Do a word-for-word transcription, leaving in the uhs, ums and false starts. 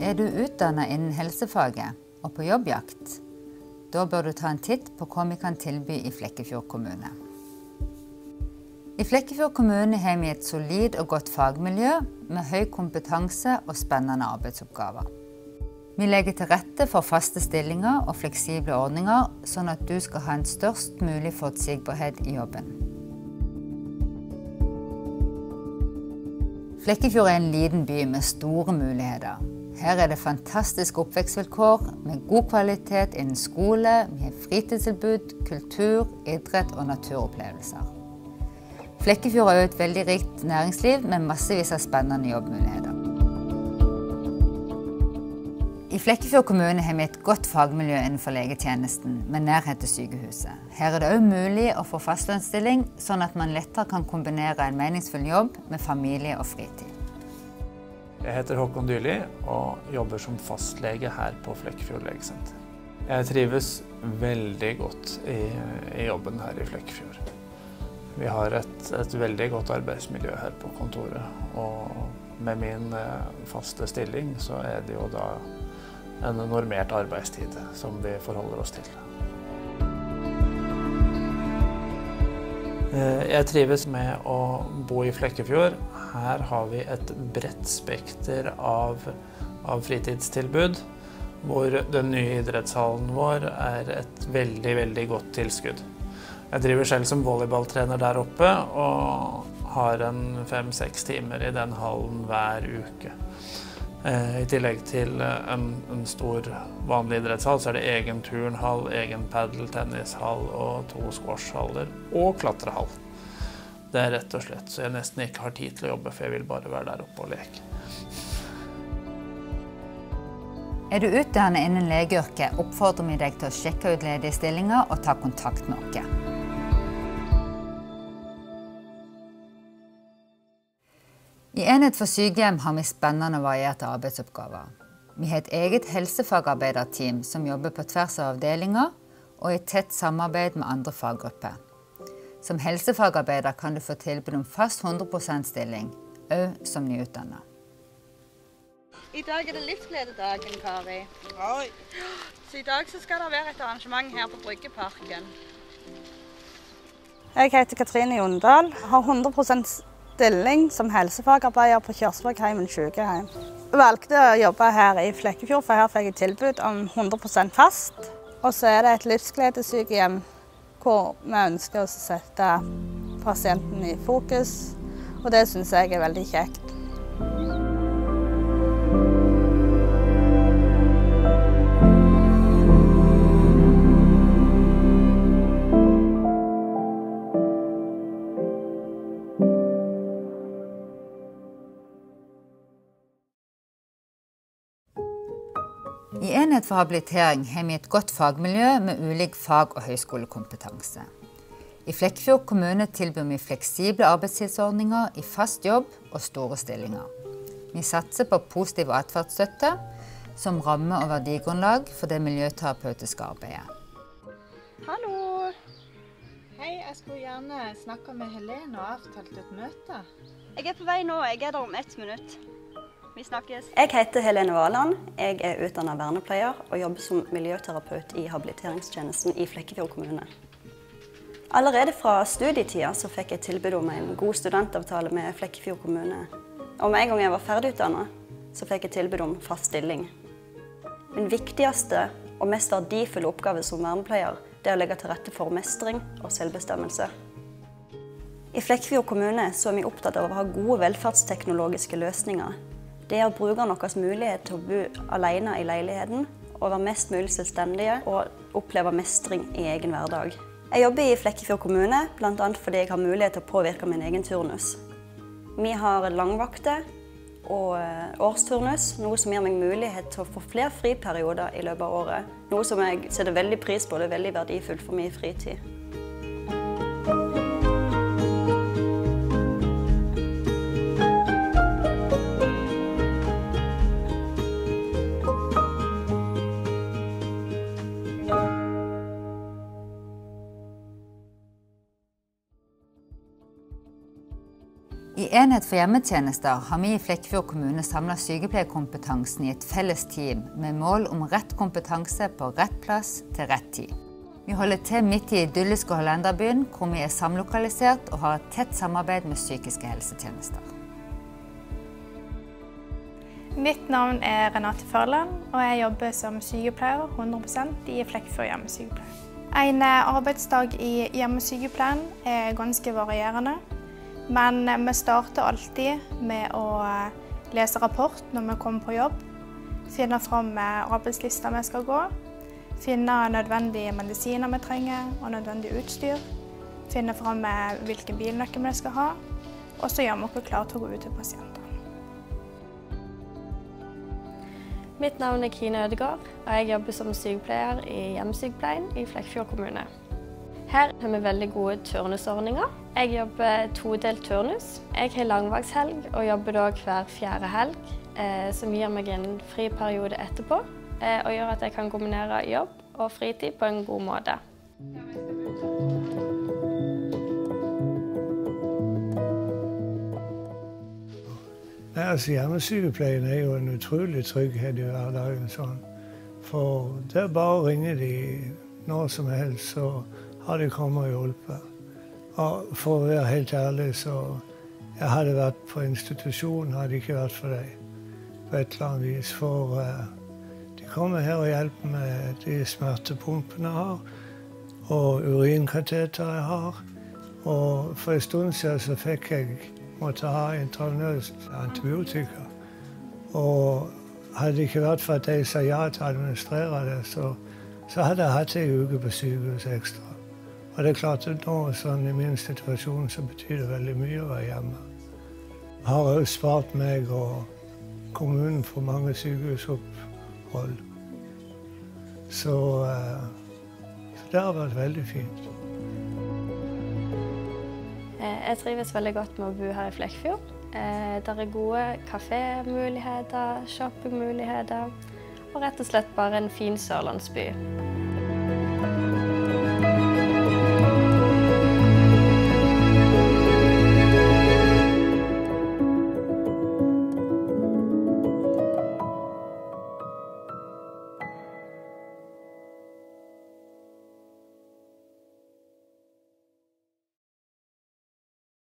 Er du utdannet innen helsefaget og på jobbjakt? Da bør du ta en titt på hva vi kan tilby i Flekkefjord kommune. I Flekkefjord kommune har vi et solid og godt fagmiljø med høy kompetanse og spennende arbeidsoppgaver. Vi legger til rette for faste stillinger og fleksible ordninger, sånn at du skal ha en størst mulig forutsigbarhet i jobben. Flekkefjord er en liten by med store muligheter. Her er det fantastiske oppvekstvilkår med god kvalitet innen skole, vi har fritidstilbud, kultur, idrett og naturopplevelser. Flekkefjord er jo et veldig rikt næringsliv med massevis av spennende jobbmuligheter. I Flekkefjord kommune har vi et godt fagmiljø innenfor legetjenesten med nærhet til sykehuset. Her er det også mulig å få fastlønnsstilling, sånn at man lettere kan kombinere en meningsfull jobb med familie og fritid. Jeg heter Håkon Dyrli og jobber som fastlege her på Flekkefjord legesenter. Jeg trives veldig godt i, i jobben her i Flekkefjord. Vi har et, et veldig godt arbeidsmiljø her på kontoret, og med min faste stilling så er det jo da en normert arbeidstid som vi forholder oss til. Jeg trives med å bo i Flekkefjord. Her har vi et bredt spekter av, av fritidstilbud, hvor den nye idrettshallen vår er et veldig, veldig godt tilskudd. Jeg driver selv som volleyballtrener der oppe, og har en fem-seks timer i den hallen hver uke. I tillegg til en, en stor vanlig idrettshall, så er det egen turnhall, egen paddeltennishall og to squashhaller og klatrehall. Det er rett og slett så jeg nesten ikke har tid til å jobbe, for jeg vil bare være der oppe og leke. Er du utdannet innen legeyrket, oppfordrer vi deg til å sjekke ut ledige stillinger og ta kontakt med oss. I Enhet for sykehjem har vi spennende og varierte arbeidsoppgaver. Vi har et eget helsefagarbeiderteam som jobber på tvers av avdelinger og i tett samarbeid med andre faggrupper. Som helsefagarbeider kan du få tilbud om fast hundre prosent stilling, også som nyutdannet. I dag er det livsglededagen, Kari. Oi. Så i dag så skal det være et arrangement her på Bryggeparken. Jeg heter Katrine Jondal, har hundre prosent stilling som helsefagarbeider på Kjørsbergheimen sykehjem. Jeg valgte å jobbe her i Flekkefjord, for her fikk jeg tilbud om hundre prosent fast. Og så er det et livsgledesykehjem hvor vi ønsker å sette pasienten i fokus, og det synes jeg er veldig kjekt. I Enhet for habilitering har vi et godt fagmiljø med ulik fag- og høyskolekompetanse. I Flekkefjord kommune tilbyr vi fleksible arbeidstidsordninger i fast jobb og store stillinger. Vi satser på positiv atferdsstøtte som ramme- og verdigrunnlag for det miljøterapeutiske arbeidet. Hallo! Hei, jeg skulle gjerne snakke med Helene og avtalt et møte. Jeg er på vei nå, jeg er der om ett minutt. Vi snakkes. Jeg heter Helene Valand. Jeg er utdannet vernepleier og jobber som miljøterapeut i habiliteringstjenesten i Flekkefjord kommune. Allerede fra studietida så fikk jeg tilbud om en god studentavtale med Flekkefjord kommune. Og med en gang jeg var ferdigutdannet, så fikk jeg tilbud om fast stilling. Min viktigste og mest verdifulle oppgave som vernepleier er å legge til rette for mestring og selvbestemmelse. I Flekkefjord kommune så er vi opptatt av å ha gode velferdsteknologiske løsninger. Det er å bruke noens mulighet til å bo alene i leiligheten, og være mest mulig selvstendige og oppleve mestring i egen hverdag. Jeg jobber i Flekkefjord kommune, blant annet fordi jeg har mulighet til å påvirke min egen turnus. Vi har langvakter og årsturnus, noe som gir meg mulighet til å få flere friperioder i løpet av året. Noe som jeg setter veldig pris på, det er veldig verdifullt for min fritid. I enhet for hjemmetjenester har vi i Flekkefjord kommune samlet sykepleierkompetansen i et felles team med mål om rett kompetanse på rett plass til rett tid. Vi holder til midt i idylliske Hollanderbyen, hvor vi er samlokalisert og har et tett samarbeid med psykiske helsetjenester. Mitt navn er Renate Førland, og jeg jobber som sykepleier hundre prosent i Flekkefjord hjemmesykepleie. En arbeidsdag i hjemmesykepleien er ganske varierende, men vi starter alltid med å lese rapport når vi kommer på jobb, finne fram arbeidslista vi skal gå, finne nødvendige medisiner vi trenger og nødvendig utstyr, finne fram hvilken bilnøkkel vi skal ha, og så gjør vi oss klar til å gå ut til pasienter. Mitt navn er Kine Ødegaard, og jeg jobber som sykepleier i hjemmesykepleien i Flekkefjord kommune. Her har vi veldig gode turnusordninger. Jeg jobber todelt turnus. Jeg har langvakshelg og jobber da hver fjerde helg, eh, som gir meg en fri periode etterpå, eh, og gjør at jeg kan kombinere jobb og fritid på en god måte. Altså, hjemmesykepleien er jo en utrolig trygghet i hverdagen. Sånn. For det er bare å ringe de når som helst, så har de kommet og hjulpet. Og for å være helt ærlig, så jeg hadde vært på institusjon, hadde ikke vært for deg på et eller annet vis. For uh, de kommer her og hjelper med de smertepumpene jeg har, og urinkateter jeg har. Og for en stund siden så fikk jeg måtte ha intravenøst antibiotika. Og hadde det ikke vært for at jeg sa ja til å administrere det, så, så hadde jeg hatt en uke på sykehus ekstra. Og det er klart at nå, sånn i min situasjon, så betyr det veldig mye å være hjemme. Jeg har også spart meg og kommunen for mange sykehusopphold. Så, så det har vært veldig fint. Jeg trives veldig godt med å bo her i Flekkefjord. Det er gode kafémuligheter, shoppingmuligheter og rett og slett bare en fin sørlandsby.